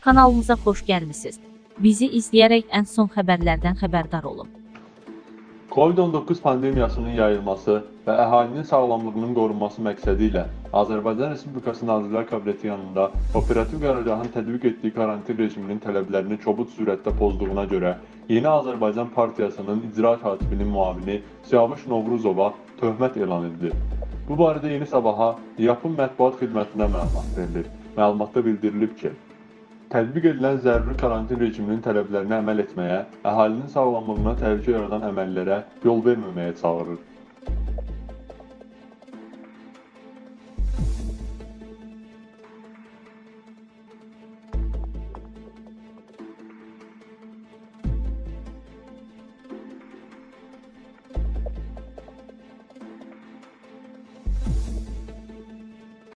Kanalımıza xoş gəlmisiniz. Bizi izləyərək ən son xəbərlərdən xəbərdar olun. Covid-19 pandemiyasının yayılması və əhalinin sağlamlığının qorunması məqsədi ilə Azərbaycan Respublikası Nazirlər Kabineti yanında operativ qərargahın tətbiq etdiyi karantin rejiminin tələblərini kobud sürətdə pozduğuna görə Yeni Azərbaycan Partiyasının icra katibinin müavini Siyavuş Novruzova töhmət elan edildi. Bu barədə Yeni Sabaha Yapın mətbuat xidmətinə məlumat verilir. Məlumatda bildirilib ki, tətbiq edilən zəruri karantin rejiminin tələblərinə əməl etməyə, əhalinin sağlamlığına təhlükə yaradan əməllərə yol verməməyə çağırır.